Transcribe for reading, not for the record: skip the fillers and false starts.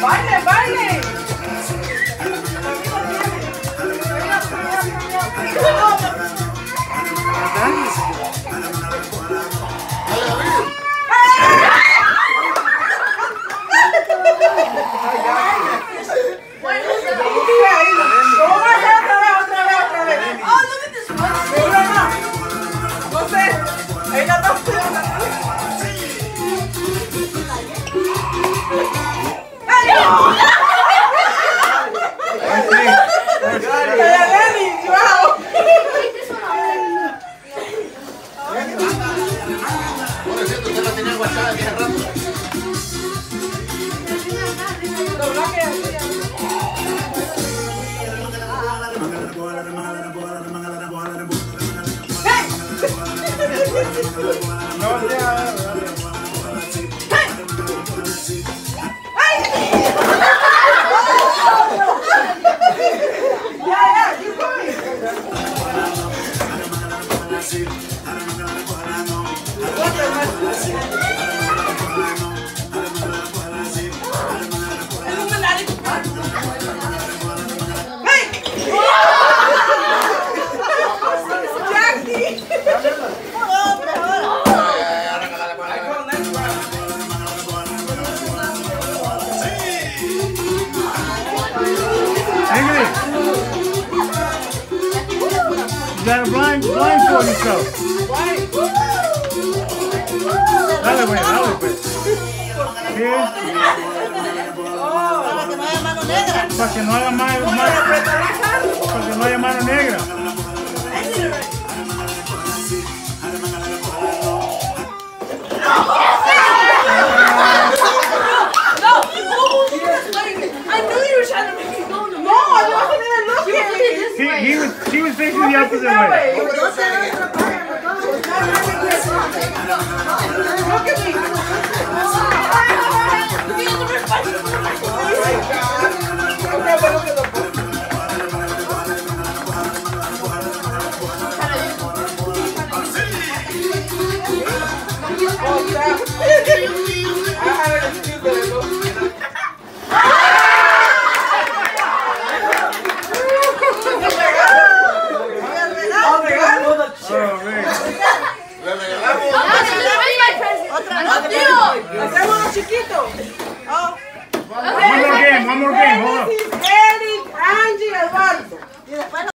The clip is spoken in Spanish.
¡Baile, baile! You got a blindfold yourself. Dale, güey, dale, pues. Bien. Para que no haya mano negra. She was facing the opposite way. Look at me. Hacemos los chiquitos. Oh. One more game, hold on. Eric, Angie, Eduardo.